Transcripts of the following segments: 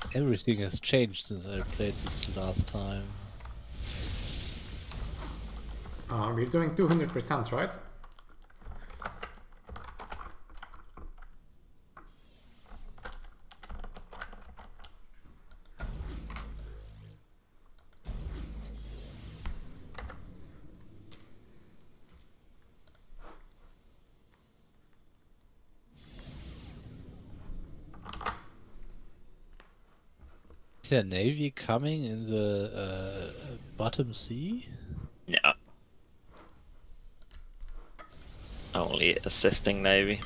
Everything has changed since I played this last time. We're doing 200%, right? Is there a navy coming in the bottom sea? Yeah. Only assisting navy.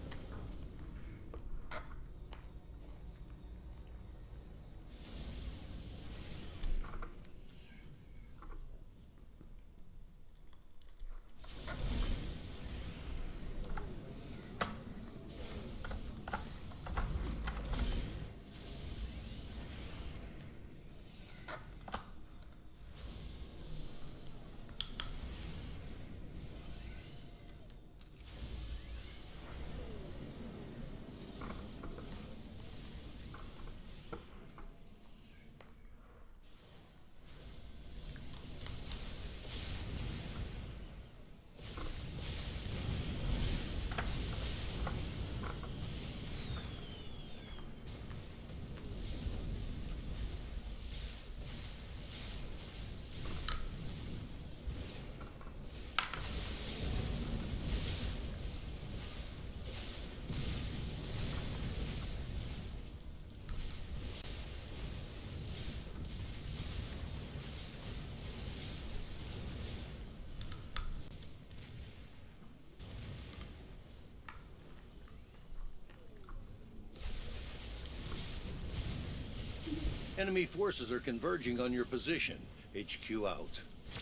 Enemy forces are converging on your position. HQ out.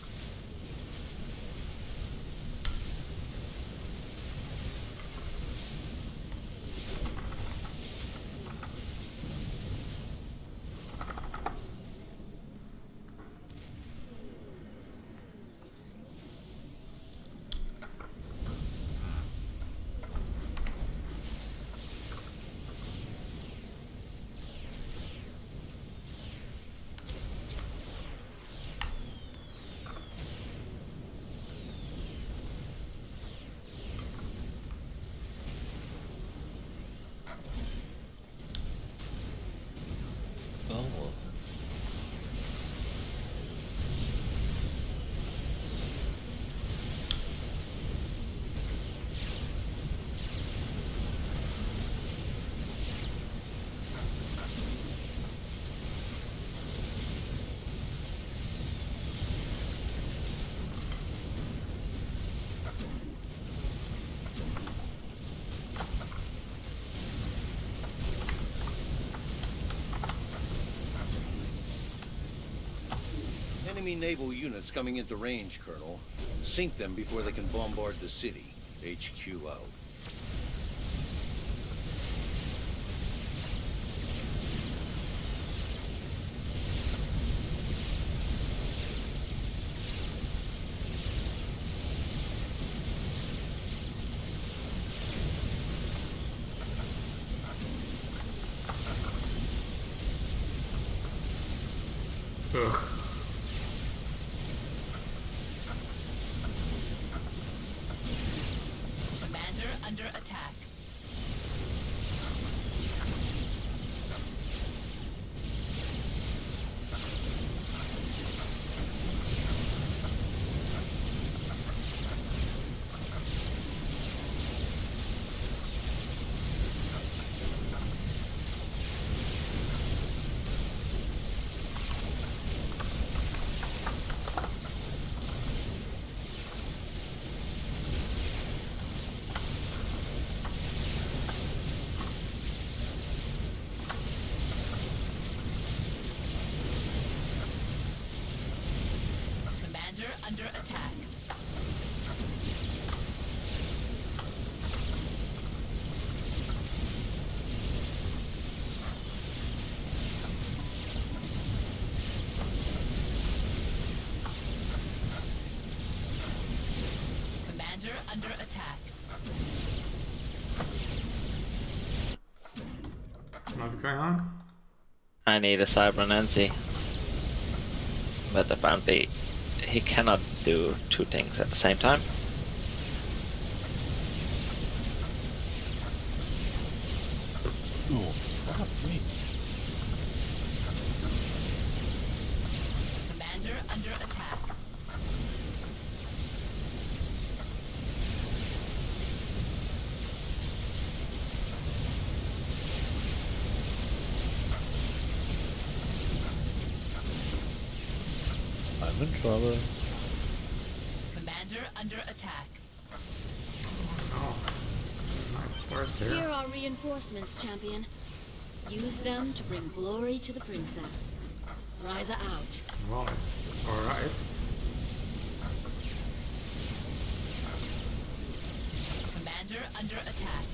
Oh. Enemy naval units coming into range, Colonel. Sink them before they can bombard the city. HQ out. Ugh. Commander under attack. Commander under attack. Commander under attack. What's going on? I need a Cyber Nancy. But apparently he cannot do two things at the same time. Oh, fuck me. Commander under attack. I'm in trouble. Commander under attack. Oh, nice start Here here. are reinforcements, champion. Use them to bring glory to the princess. Ryza out. Well, it's arrived. Commander under attack.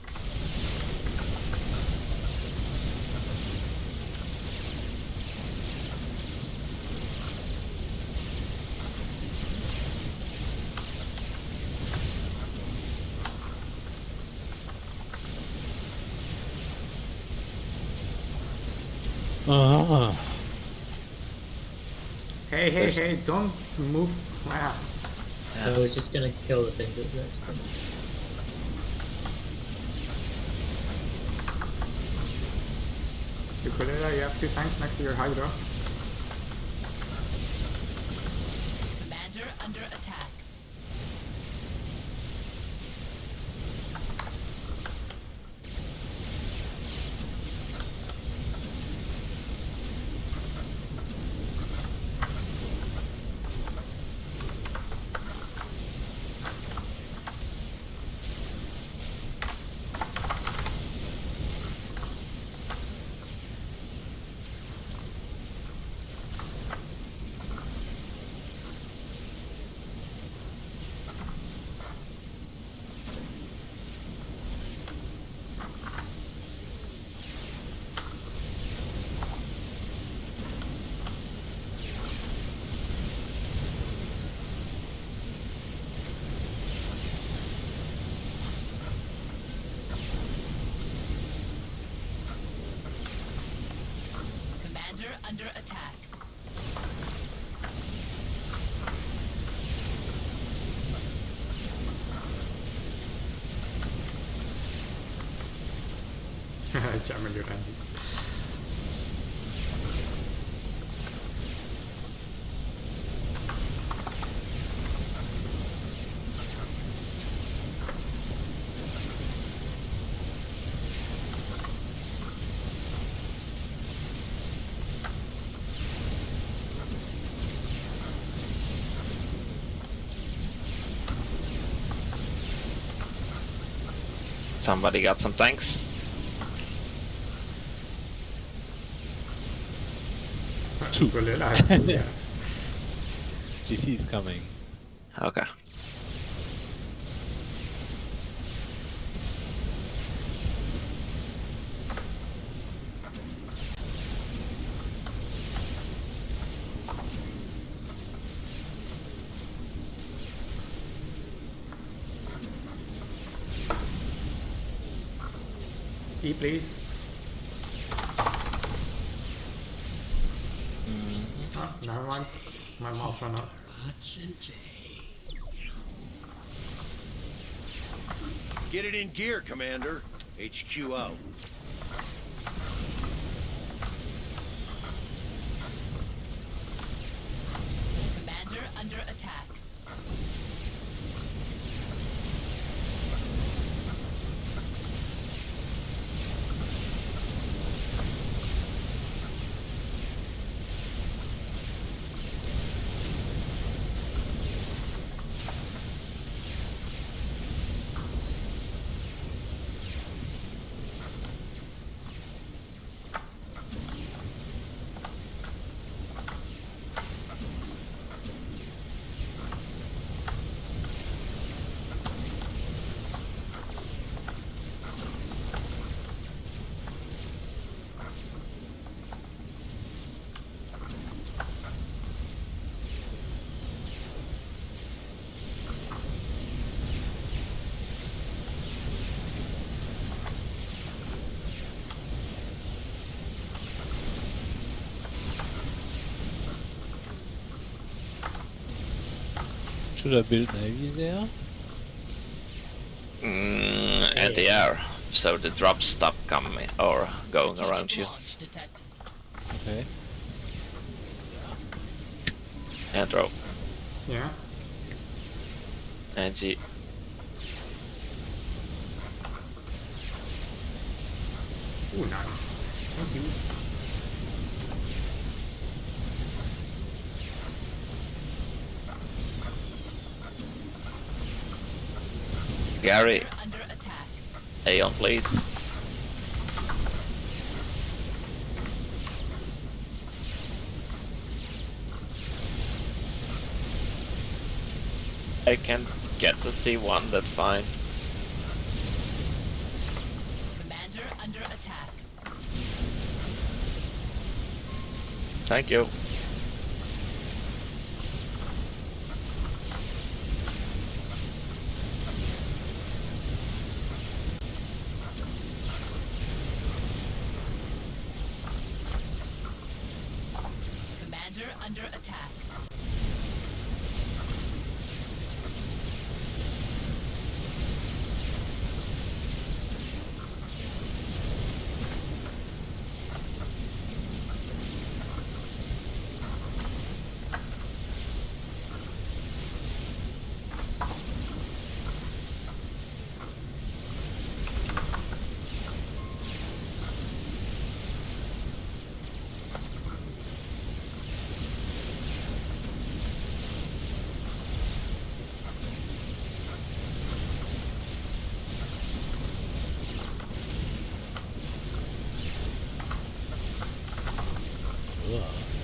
Ah. Hey, hey, hey, don't move. Wow. I was just gonna kill the thing that next thing. Ukulele, you have 2 tanks next to your Hydra. Commander under attack. Commander under attack. Jamming your engine. Somebody got some tanks. Ukulele has 2, yeah. GC is coming. Okay. Tea, please. Oh, never mind. My mouse ran out. Get it in gear, Commander. HQ out. Commander under attack. Should I build navy there? And the air, so the drops stop coming or going Strategic around you. launch detected. Okay. And drop. Yeah. And see. Ooh, nice. Thank you. Gary, Under attack. Aeon please. I can get the C1, that's fine. Commander under attack. Thank you. Commander under attack. Ugh.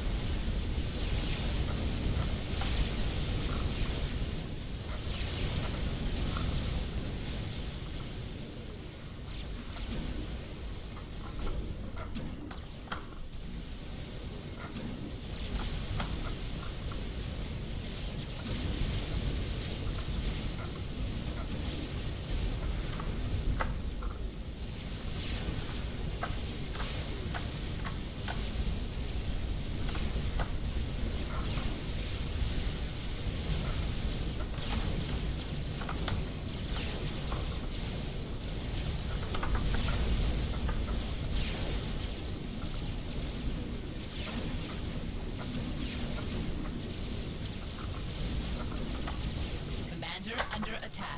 Commander under attack.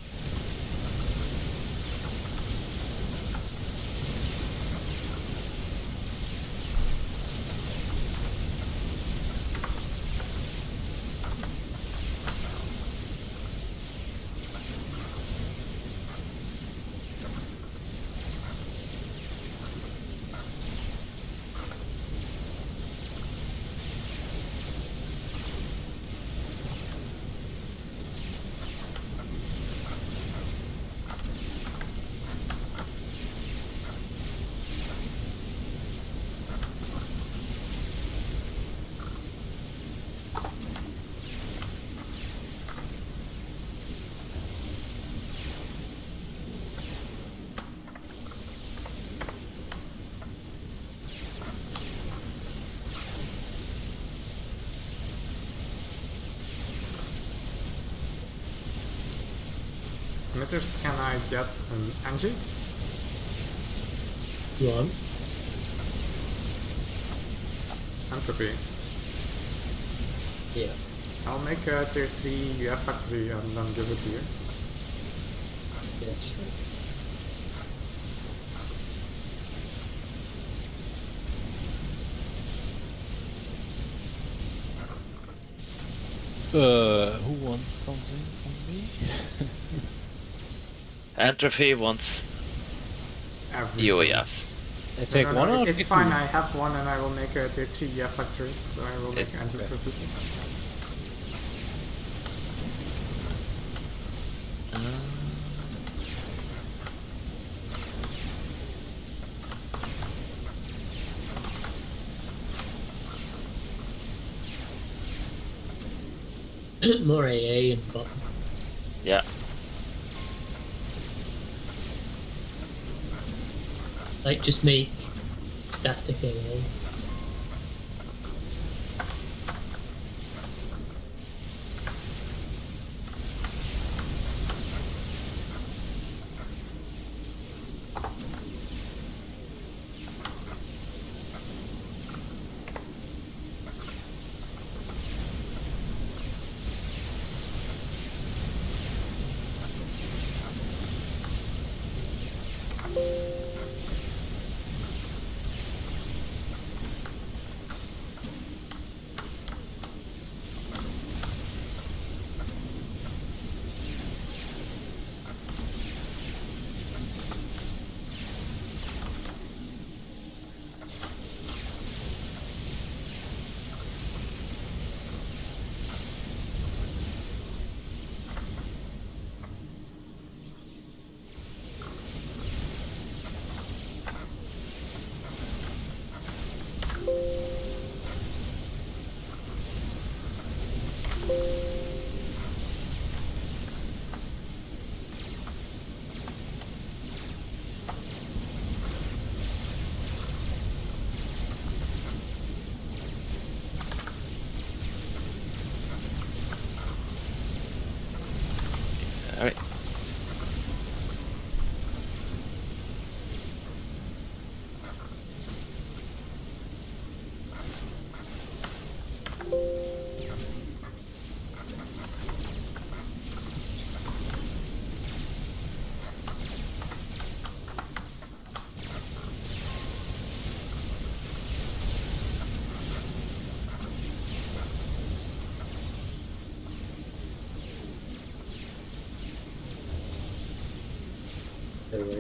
Smithers, can I get an Angie? One. Entropy. Yeah. I'll make a tier 3 UF factory and then give it to you. Yeah, sure. Who wants something from me? Entropy wants Everything. UEF. I take No, one or it's take fine, two? I have one and I will make a tier 3 UF factory, so I will make Okay. Angies for people. More AA and bottom. Yeah. Like, just make static AA.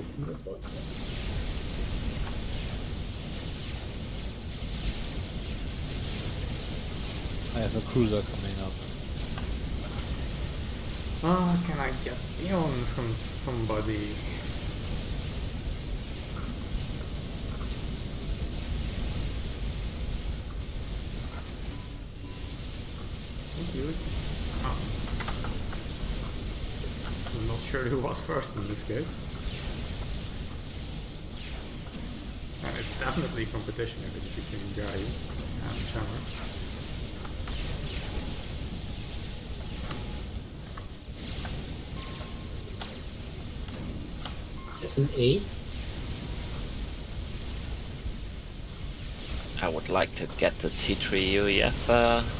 can report that. I have a cruiser coming up. Oh, can I get Eon from somebody? Thank you. Oh. I'm not sure who was first in this case. And it's definitely competition if it's between Guy and Shammer. It's an E. I would like to get the T3 UEF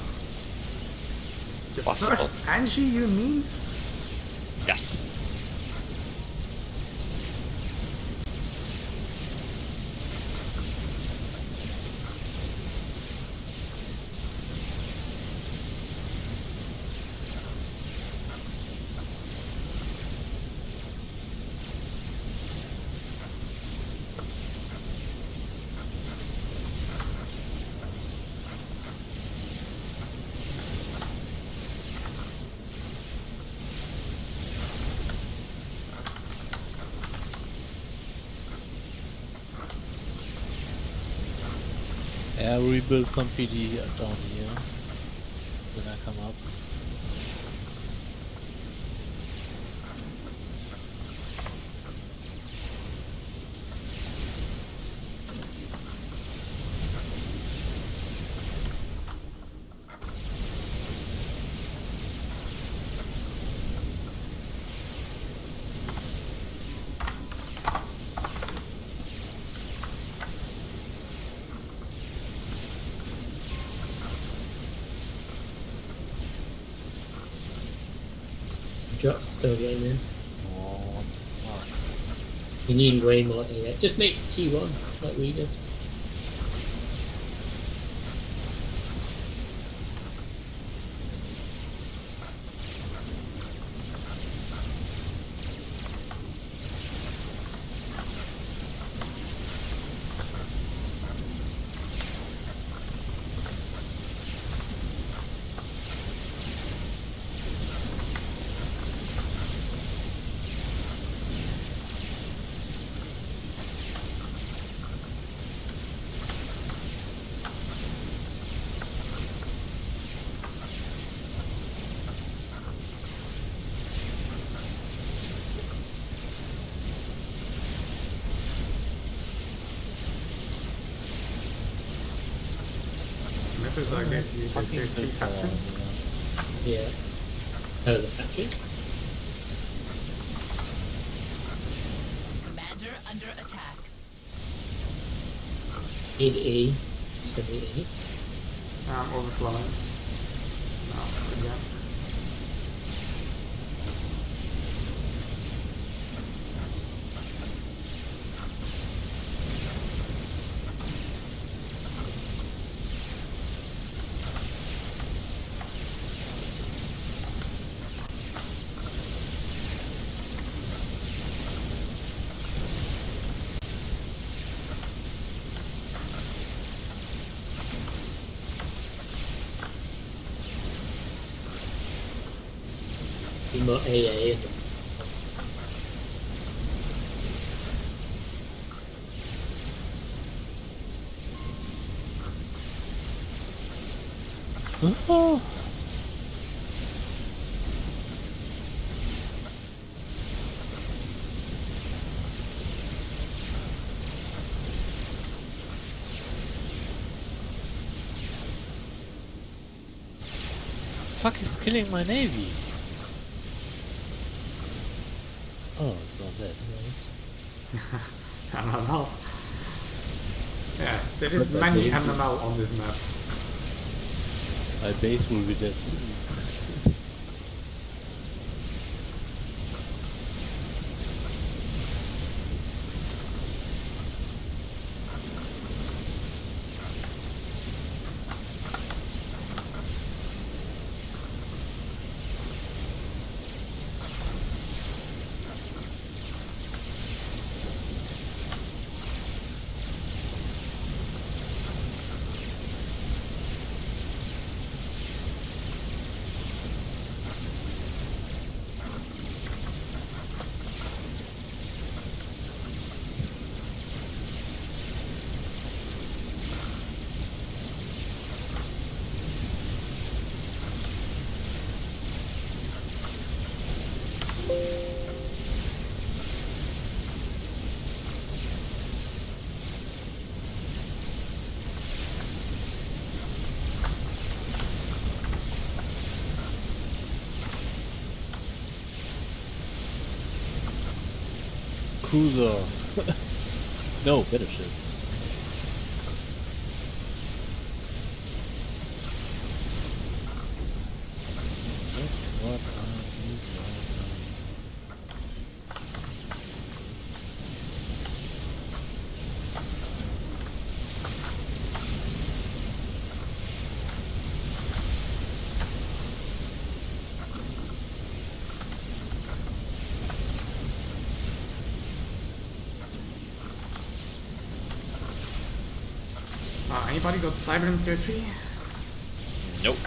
The possible. first Angie, you mean? Yes. Yeah, rebuild some PD down here. When I come up. Drops still getting in. Oh, what the fuck? You need way more here. Just make T1 like we did. Smithers, I gave you the Fucking tier 3 good faction. Yeah. Oh, the factory. Commander under attack. Need E. Send me E. I'm overflowing. No, again. Need more AA in the Oh. Fuck is killing my navy? Oh, it's not dead. MML. Yeah, there is But many that is- MML on this map. My base will be dead soon. cruiser. No, battleship. That's what I need right now. Anybody got cyber in tier 3? Nope.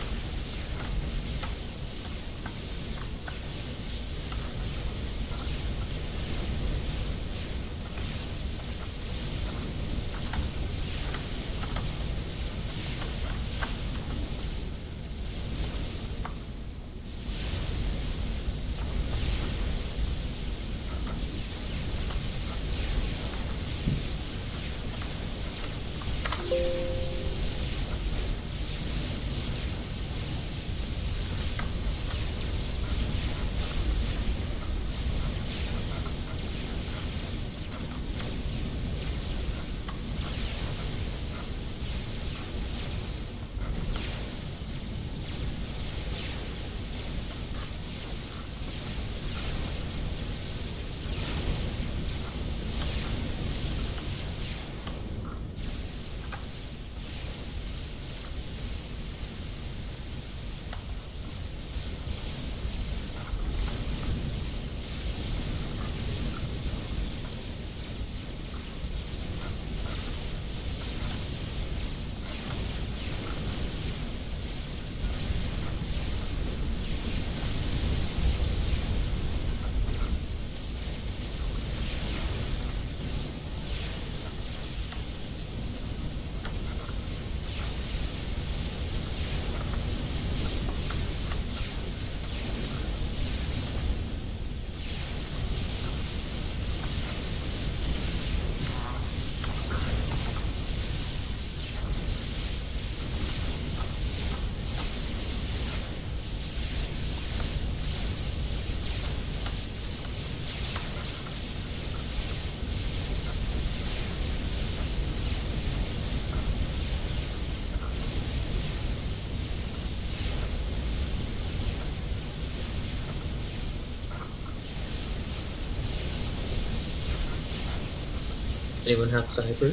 Anyone have cyber?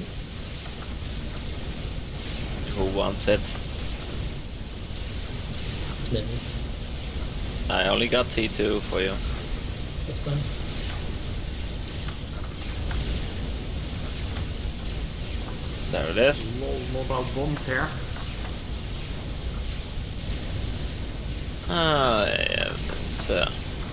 Who wants it? It's nice. I only got T2 for you. That's fine. There it is. Mobile bombs here. Ah, yeah, that's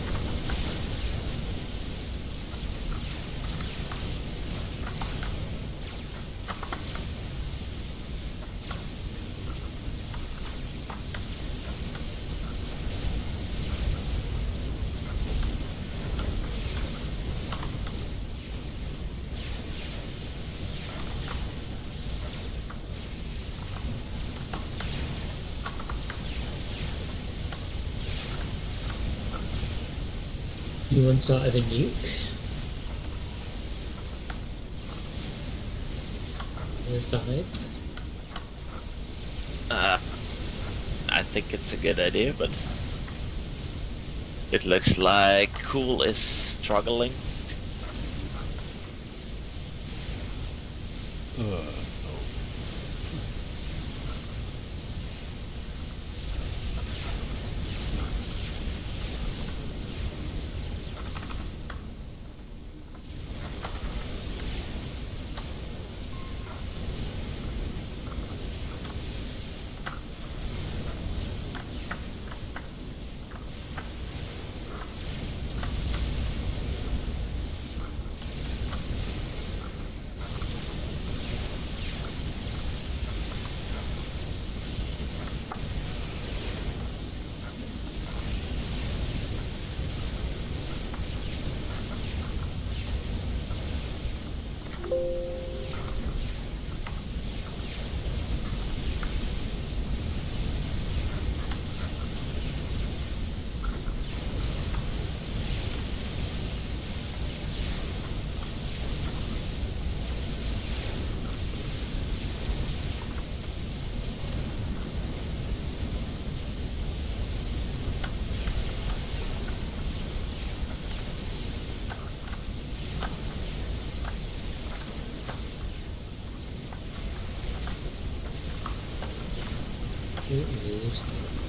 You want to start with a nuke? On the sides? I think it's a good idea, but it looks like Cool is struggling. Yes.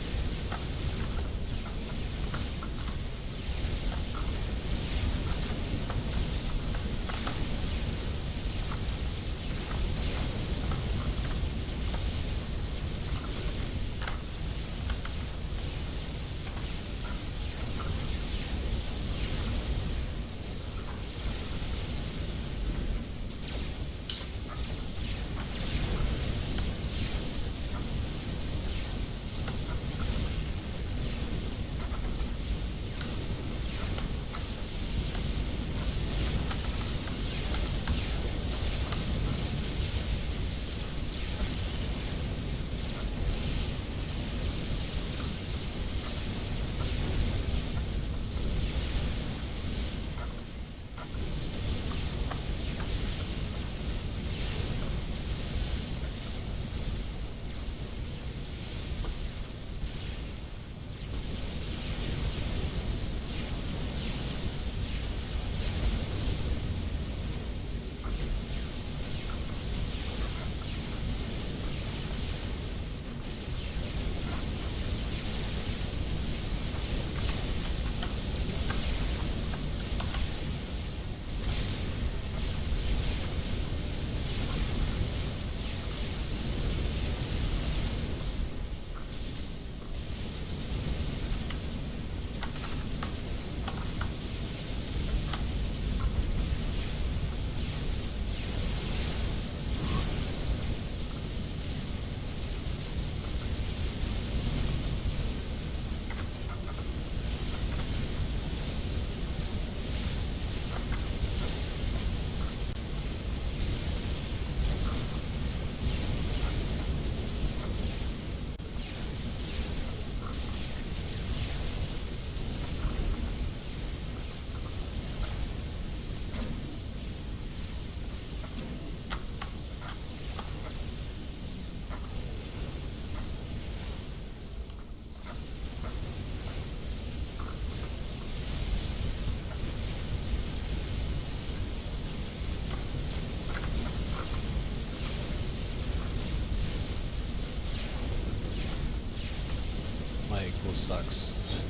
My equal sucks.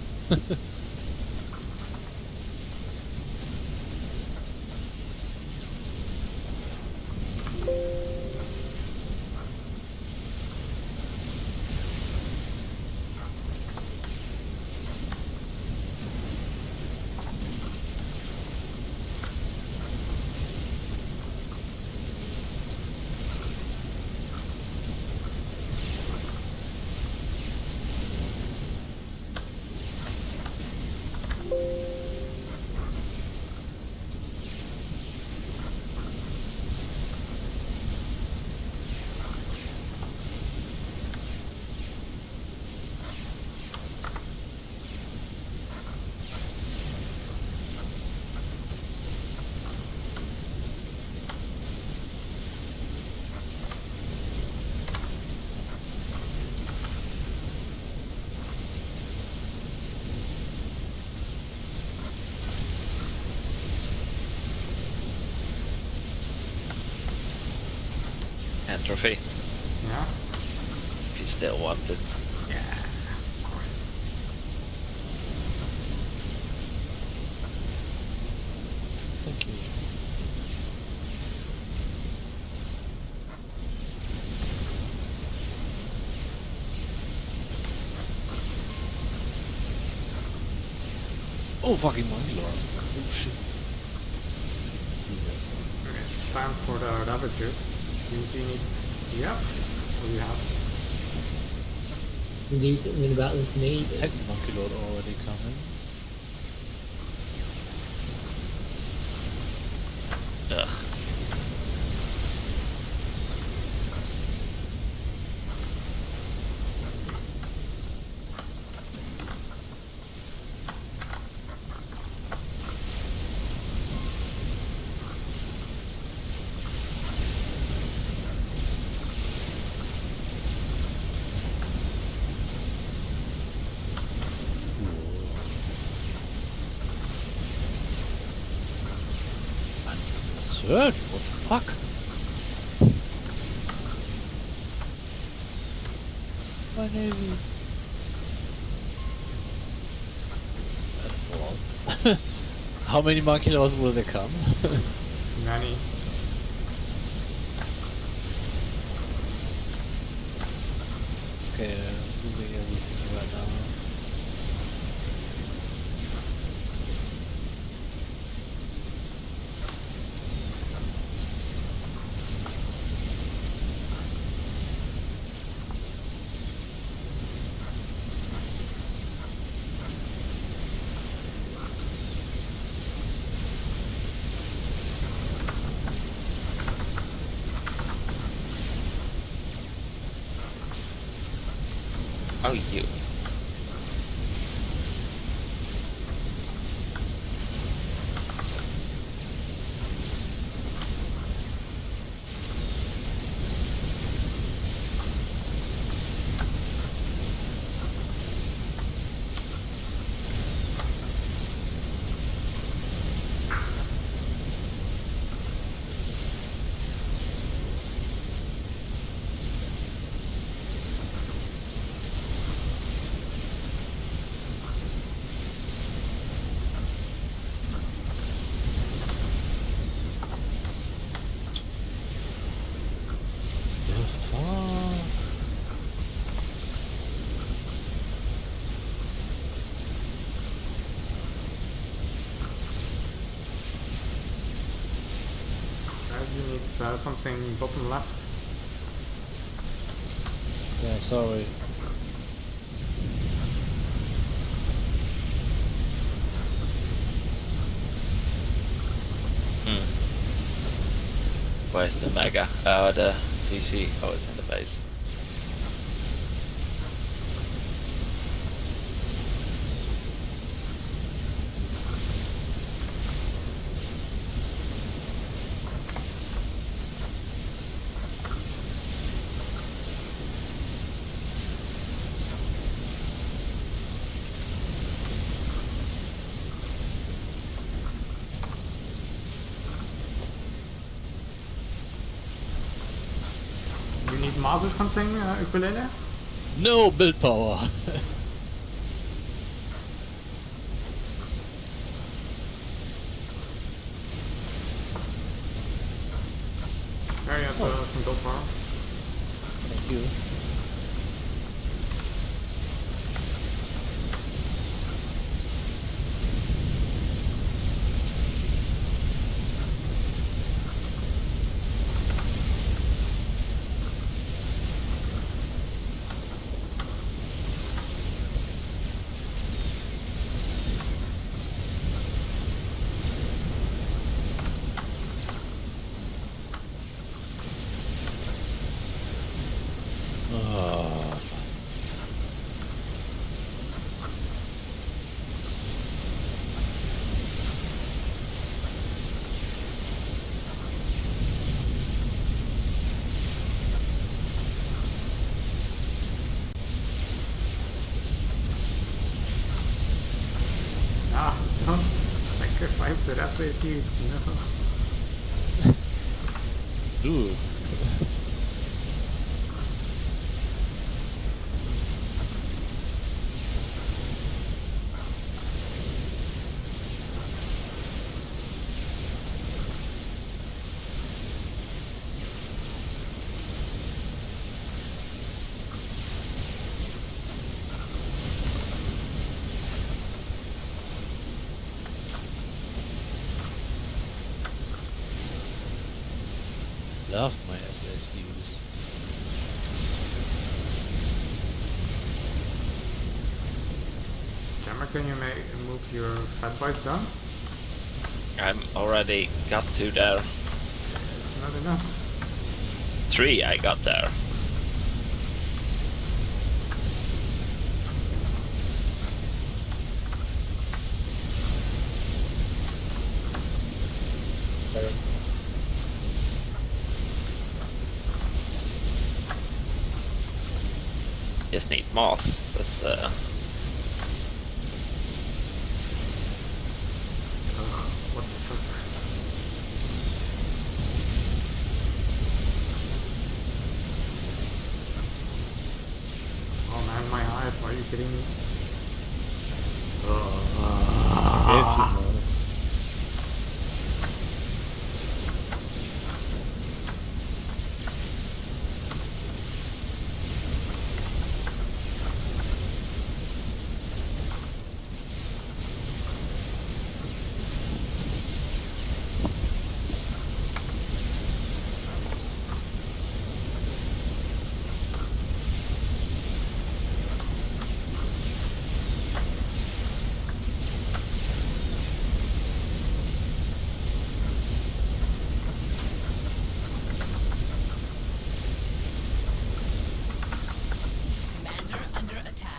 Entropy, Yeah? if you still want it. Yeah, of course. Thank you. Oh fucking monkey lord. Oh shit. Let's see that. It's time for the Ravagers. Do you need... Do you have? What do you have? We do something about this need. Second monkey lord already coming. Ugh. Third? What the fuck? My navy. And falls. How many monkey lords will there come? Many. Okay, losing everything right now. Oh, you. Guys, we need something bottom left. Yeah, sorry. Where's the mega? Oh, the CC. Oh, it's in the base. You need Mars or something, Ukulele? No build power. There you have some build power. Thank you. Ah, don't sacrifice the SACs, no. Dude. Love my SSUs. Jammer, can you move your fat boys down? I'm already got to there. It's not enough. 3 I got there. Just need moss. That's Ugh, what the fuck? in my hive. Are you kidding me? Commander under attack.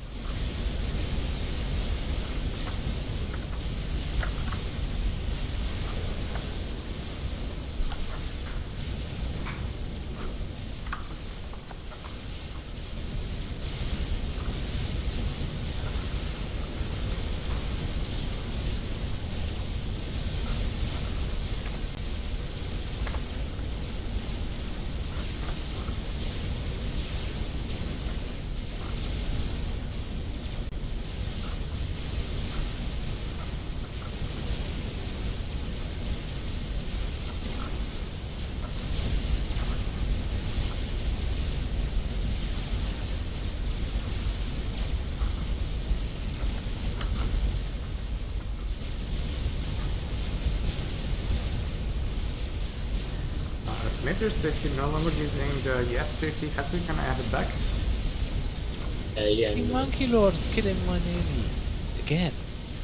Smithers, if you're no longer using the F-30 factory, can I have it back? Yeah. The monkey lord is killing my navy. Again.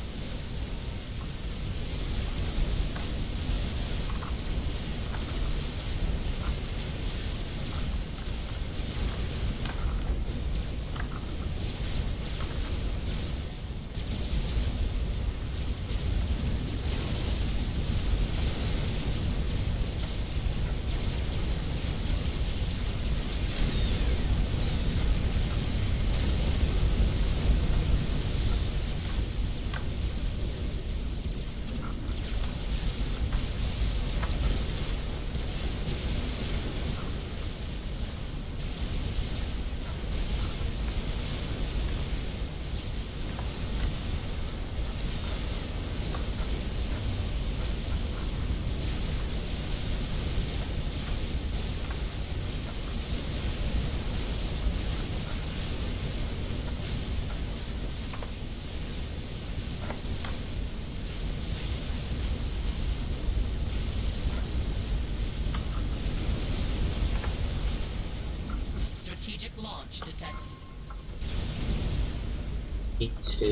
Strategic launch detected. Me too.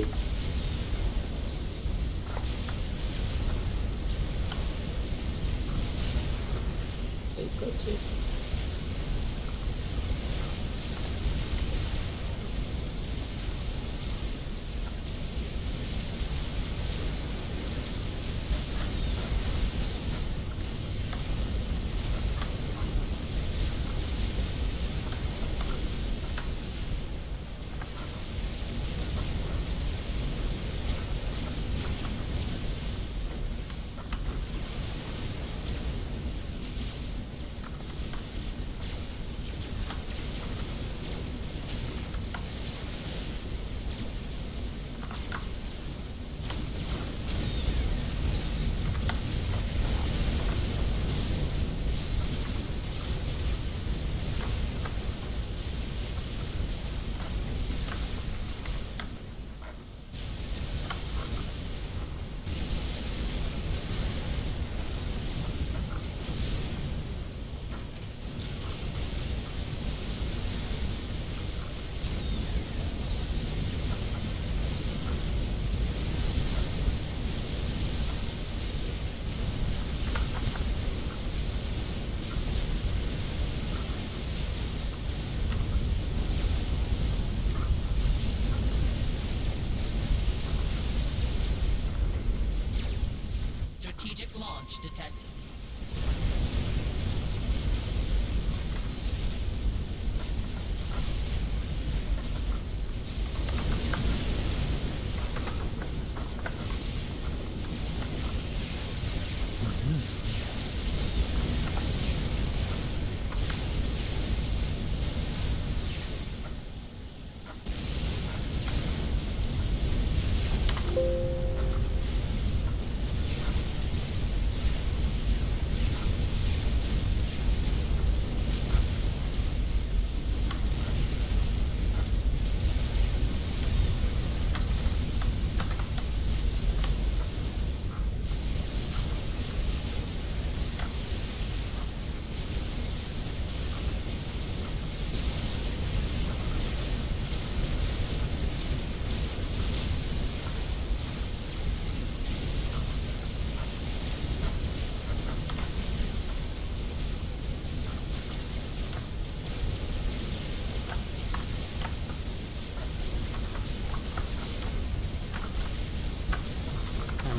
They've got to. Strategic launch detected.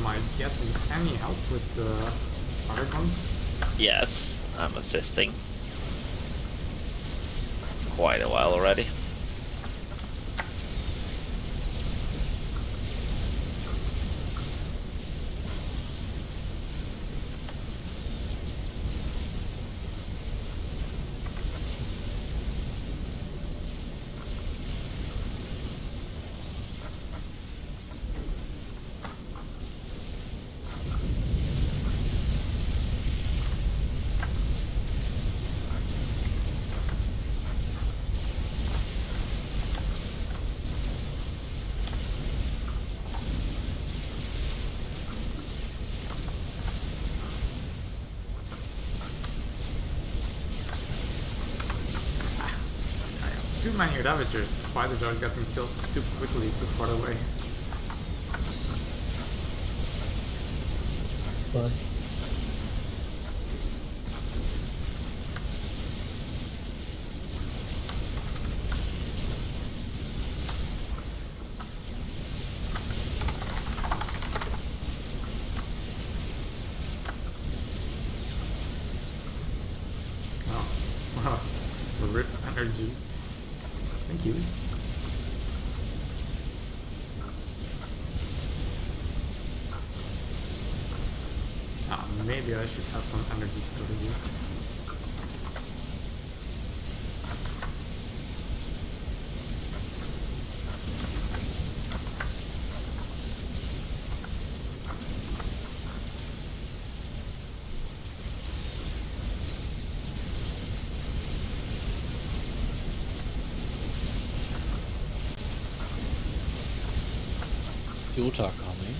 I getting any help with Paragon? Yes, I'm assisting. Quite a while already. Too many Ravagers. Spiders are getting killed too quickly, too far away. Bye. Oh, wow. Rip energy. Thank you. Maybe I should have some energy storages. Jota coming.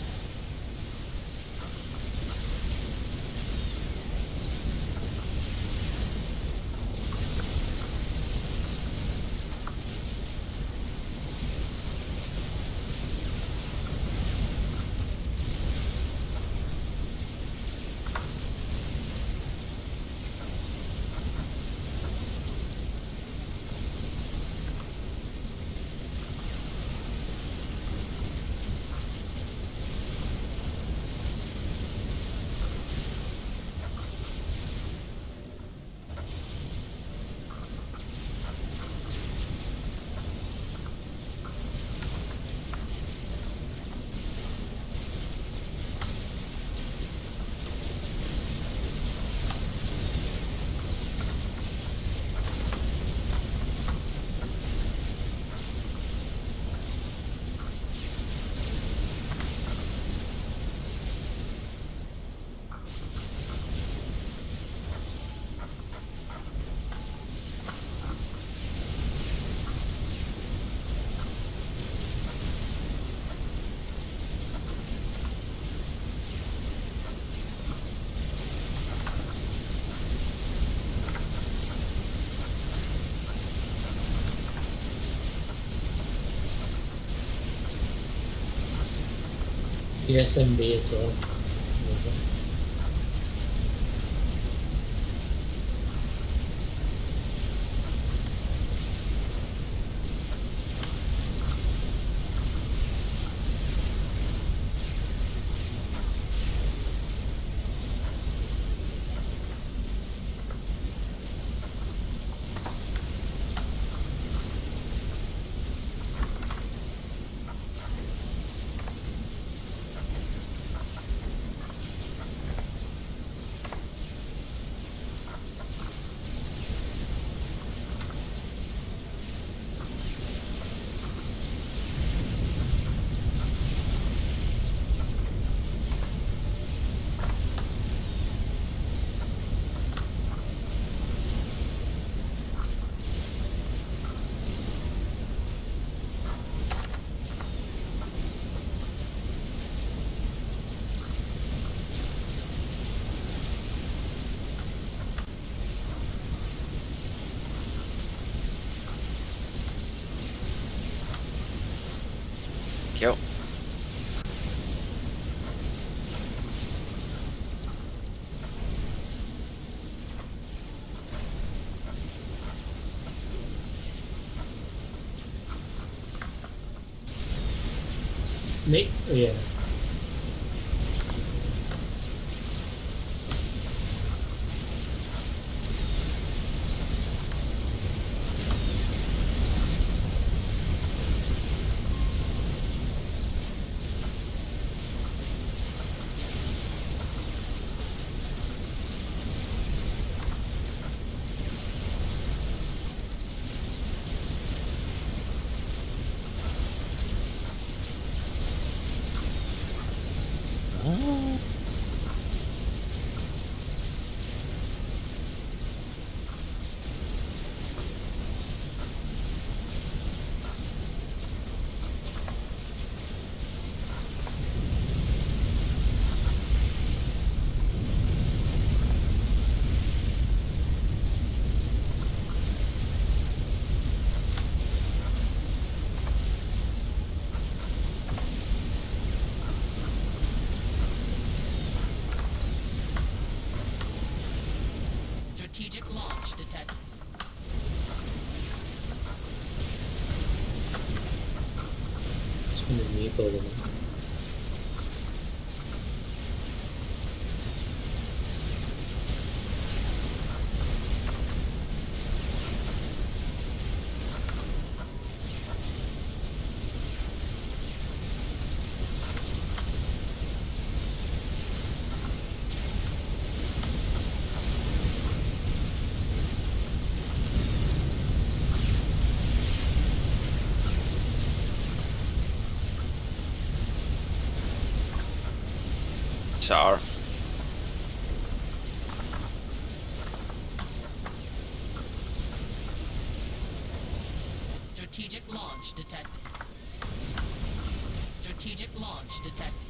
The SMB as well. Yo. Snake? Oh, yeah. Strategic launch detected. Just gonna meep all the ones. Char. Strategic launch detected. Strategic launch detected.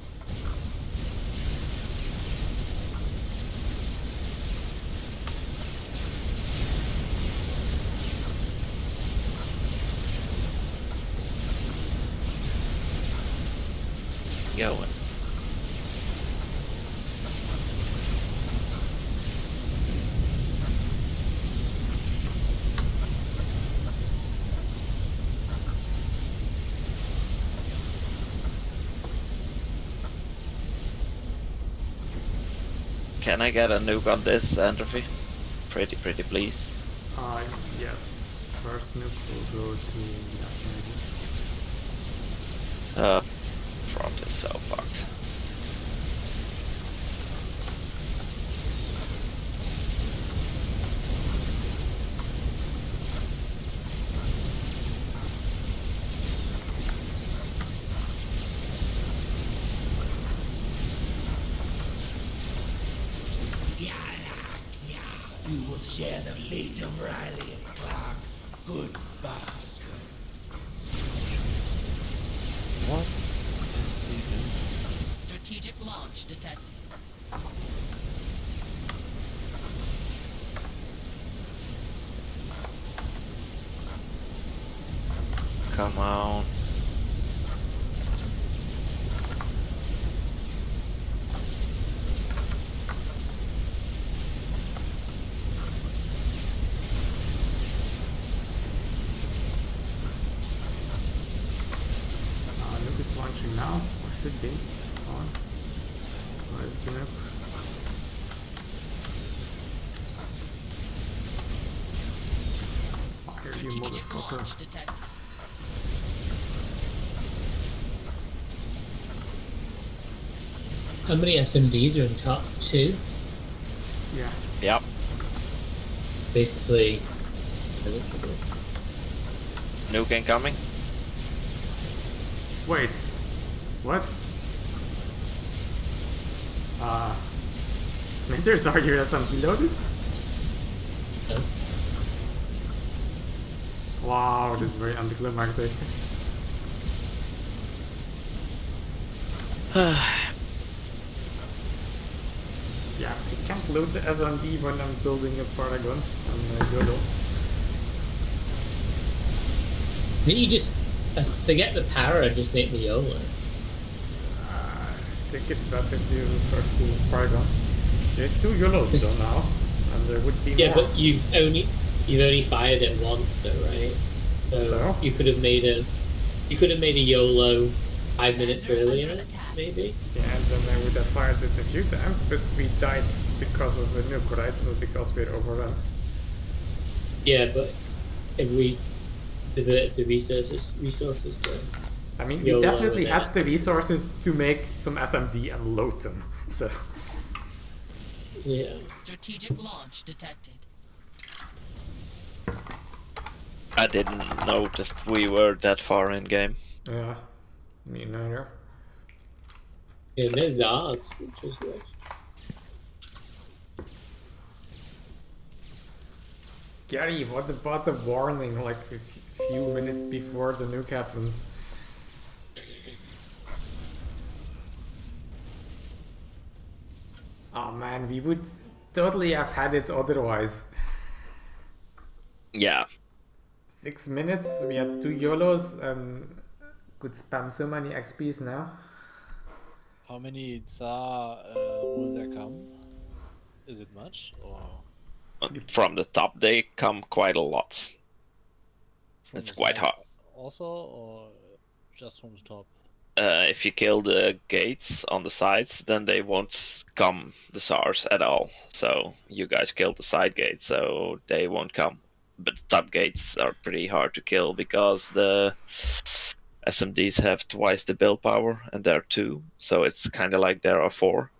Going. Can I get a nuke on this, Entropy? Pretty please. Yes. First nuke will go to left maybe. Front is so fucked. You will share the fate of Riley and Clark. Good bastard. What is he doing? Strategic launch detected. Come on. Nuke is launching now, or should be on. Where is the nuke? Fire, you Strategic motherfucker. launch detected. How many SMDs are in top 2? Yeah. Yep. Basically. Nuke incoming. Wait. What? Smithers, are your SMG loaded? No. Wow, this is very anticlimactic. Yeah, I can't load the SMD when I'm building a Paragon on YOLO. Didn't you just forget the power and just make the YOLO? I think it's better to first do Paragon. There's 2 YOLOs though now, and there would be Yeah, more. but you've only fired it once though, right? So? You could have made a YOLO 5 minutes earlier, maybe. Yeah, and then I would have fired it a few times, but we died because of a nuke, right? Not because we're overrun. Yeah, but if we divert the resources to I mean, we YOLO definitely without- had the resources to make some SMD and load them, so... yeah. Strategic launch detected. I didn't notice we were that far in game. Yeah, me neither. Yeah, there's ours, which is good. Gary, what about the warning, like a few minutes before the nuke happens? Oh man, we would totally have had it otherwise. Yeah. 6 minutes, we had 2 YOLOs and could spam so many XPs now. How many Tsar will there come? Is it much or? From the top, they come quite a lot. From It's the quite side hard. Also, or just from the top? If you kill the gates on the sides, then they won't come, the SARs, at all. So you guys killed the side gates, so they won't come. But the top gates are pretty hard to kill because the SMDs have twice the build power and there are 2, so it's kind of like there are 4.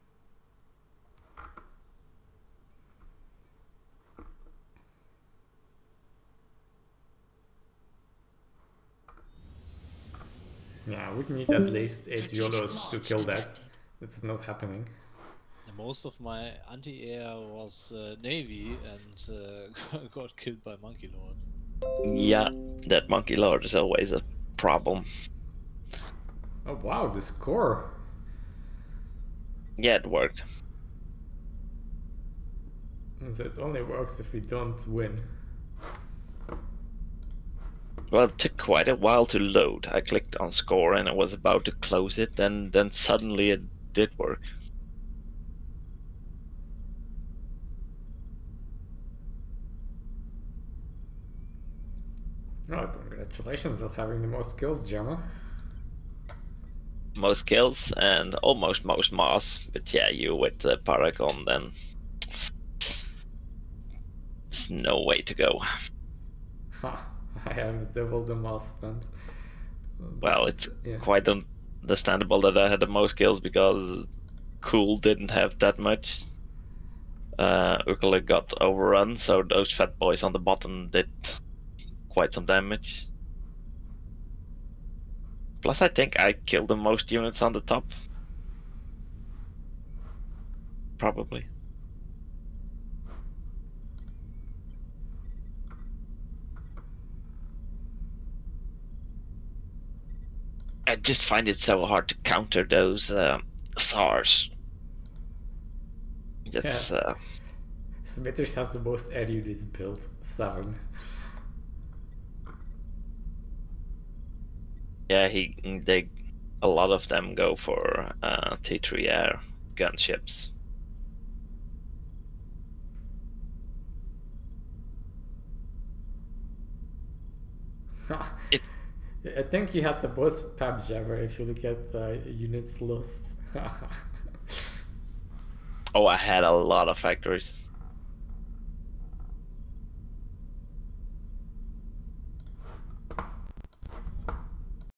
Yeah, I would need at least 8 Strategic YOLOs to launch kill that. detected. It's not happening. And most of my anti-air was Navy and got killed by Monkey Lords. Yeah, that Monkey Lord is always a problem. Oh wow, the score! Yeah, it worked. So it only works if we don't win. Well, it took quite a while to load. I clicked on score and I was about to close it, and then suddenly it did work. Oh, congratulations on having the most kills, Gemma. Most kills and almost most mass, but yeah, you with the Paragon, then there's no way to go. Ha, I have double the mass spent. Well, it's yeah. quite understandable that I had the most kills because Cool didn't have that much. Ukele got overrun, so those fat boys on the bottom did quite some damage. Plus, I think I killed the most units on the top. Probably. I just find it so hard to counter those SARs. That's Smithers has the most air units built, 7. yeah, a lot of them go for T3 air gunships. It I think you had the most PABs ever if you look at the units list. Oh, I had a lot of factories.